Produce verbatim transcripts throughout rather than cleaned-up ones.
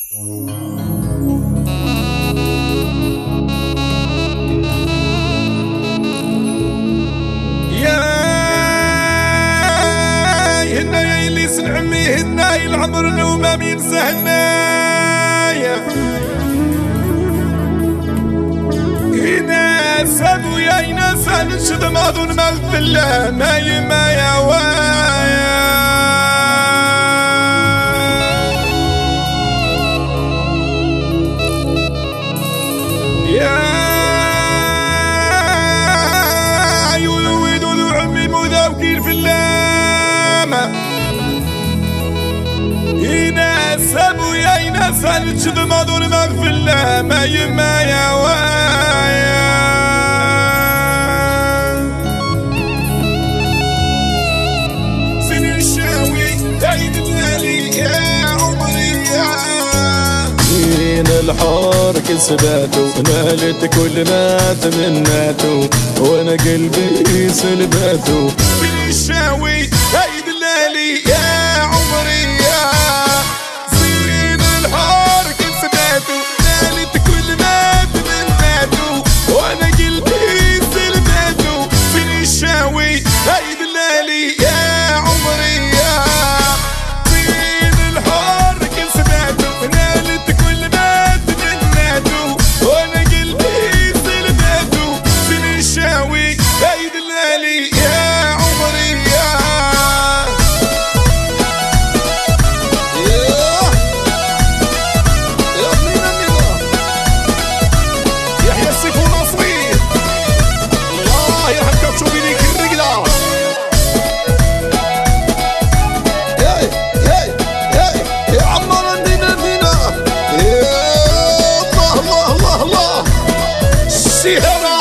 عمي هناي العمر لو ما بينسى هنايا هنا سابو يا هنا سالش دماغ مغفل الله ما يما يا وايا يا عيون ويدو عمي مذاوكين في اللامة هنا سابو يا هنا سالش دماغ مغفل الله ما يما يا وايا سنين الشاوي عيد الليالي يا عمري يا هنا الحار كسباته نالت كل ما تمناته وانا قلبي سلباته سنين الشاوي عيد الليالي يا عمري يا سنين الحار كسباته نالت كل ما تمناته وانا قلبي سلباته سنين الشاوي عيد الليالي يا عمري يا سنين الحار كسباته نالت كل ما تمناته وانا قلبي سلباته سنين الشاوي عيد الليالي يا عمري يا يحيى السيف ونصير الله يرحمك تشوفي ليك الرجله هاي هاي هاي يا عمار عندنا فينا الله الله الله الله الشهرة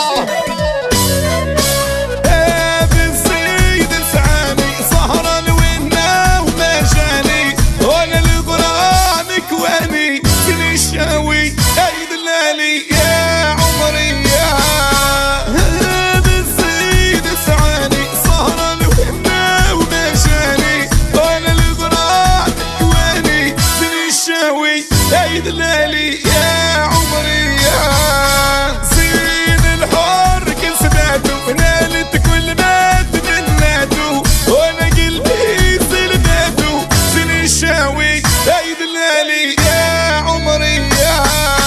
هذا السيد سعاني سهرة لوينا وما جاني وانا القرآن كواني سني الشاوي عيد الليالي يا عمري يا هذا السيد سعاني سهرة لوينا وما جاني وانا القرآن كواني سني الشاوي عيد الليالي يا عمري يا زين الحر كسباته نالت كل ما تمناته وانا قلبي سلباته سنين الشاوي عيد الليالي يا عمري يا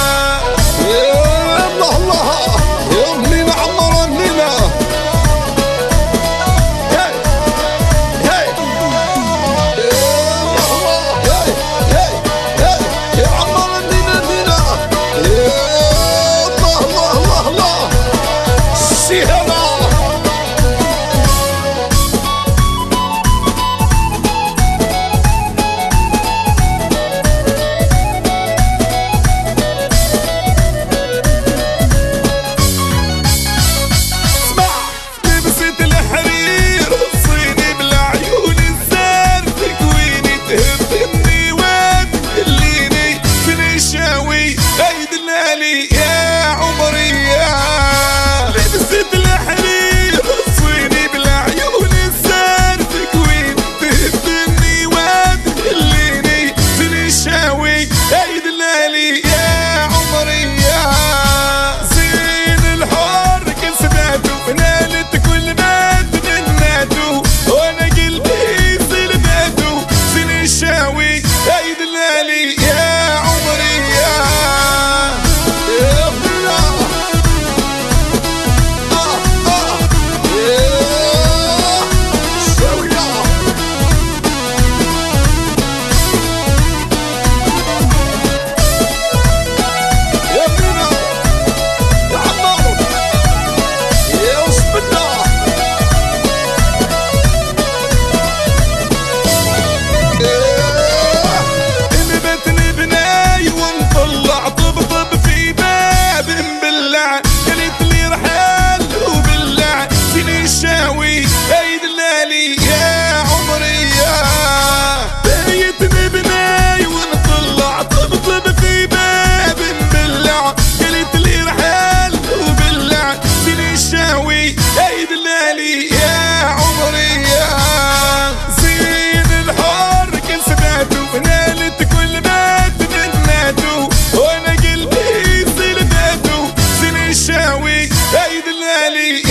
الله الله يا امي معمر عندنا هاي هاي الله الله هاي هاي هاي يا عمار عندنا فينا الله الله الله الله الشهرة الشاوي عيد الالي